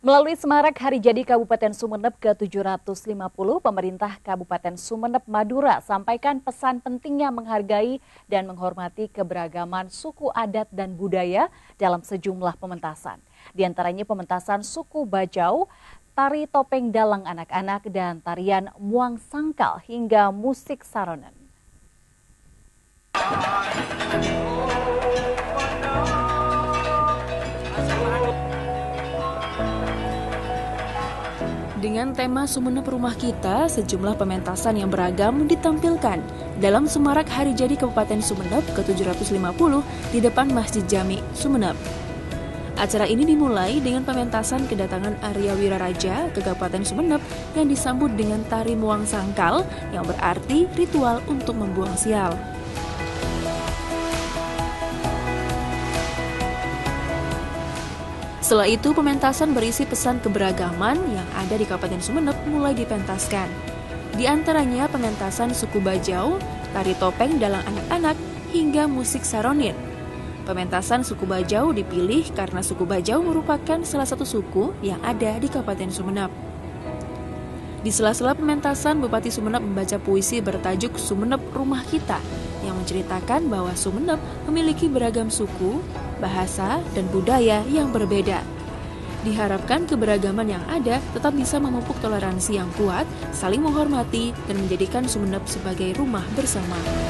Melalui Semarak Hari Jadi Kabupaten Sumeneb ke-750, pemerintah Kabupaten Sumeneb Madura sampaikan pesan pentingnya menghargai dan menghormati keberagaman suku adat dan budaya dalam sejumlah pementasan. Di antaranya pementasan suku Bajau, tari topeng dalang anak-anak, dan tarian muang sangkal hingga musik saronen. Dengan tema Sumeneb Rumah Kita, sejumlah pementasan yang beragam ditampilkan dalam Semarak Hari Jadi Kabupaten Sumeneb ke-750 di depan Masjid Jami, Sumeneb. Acara ini dimulai dengan pementasan kedatangan Arya Wiraraja ke Kabupaten Sumeneb yang disambut dengan tari muang sangkal yang berarti ritual untuk membuang sial. Setelah itu, pementasan berisi pesan keberagaman yang ada di Kabupaten Sumeneb mulai dipentaskan. Di antaranya pementasan suku Bajau, tari topeng dalang anak-anak, hingga musik saronin. Pementasan suku Bajau dipilih karena suku Bajau merupakan salah satu suku yang ada di Kabupaten Sumeneb. Di sela-sela pementasan, Bupati Sumeneb membaca puisi bertajuk Sumeneb Rumah Kita yang menceritakan bahwa Sumeneb memiliki beragam suku, bahasa, dan budaya yang berbeda. Diharapkan keberagaman yang ada tetap bisa memupuk toleransi yang kuat, saling menghormati, dan menjadikan Sumeneb sebagai rumah bersama.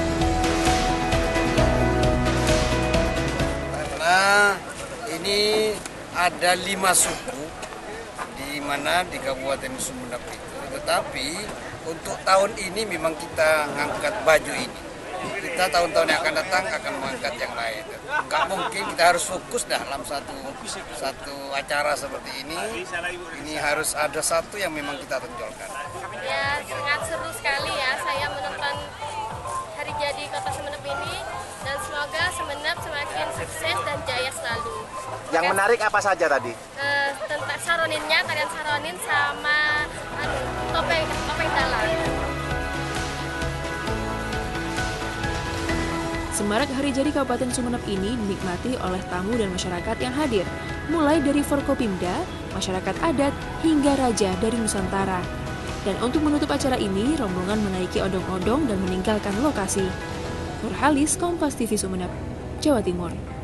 Karena ini ada 5 suku di mana di Kabupaten Sumeneb itu, tetapi untuk tahun ini memang kita ngangkat baju ini. Kita tahun-tahun yang akan datang akan mengangkat yang lain. Nggak mungkin kita harus fokus dalam satu acara seperti ini. Ini harus ada satu yang memang kita tonjolkan. Ya, sangat seru sekali ya saya menonton Hari Jadi Kota Sumeneb ini, dan semoga Sumeneb semakin sukses dan jaya selalu. Yang menarik apa saja tadi? Tentang saroninnya, tarian saronin sama topeng dalang. Semarak Hari Jadi Kabupaten Sumeneb ini dinikmati oleh tamu dan masyarakat yang hadir, mulai dari Forkopimda, masyarakat adat, hingga raja dari Nusantara. Dan untuk menutup acara ini, rombongan menaiki odong-odong dan meninggalkan lokasi. Nurhalis, Kompas TV Sumeneb, Jawa Timur.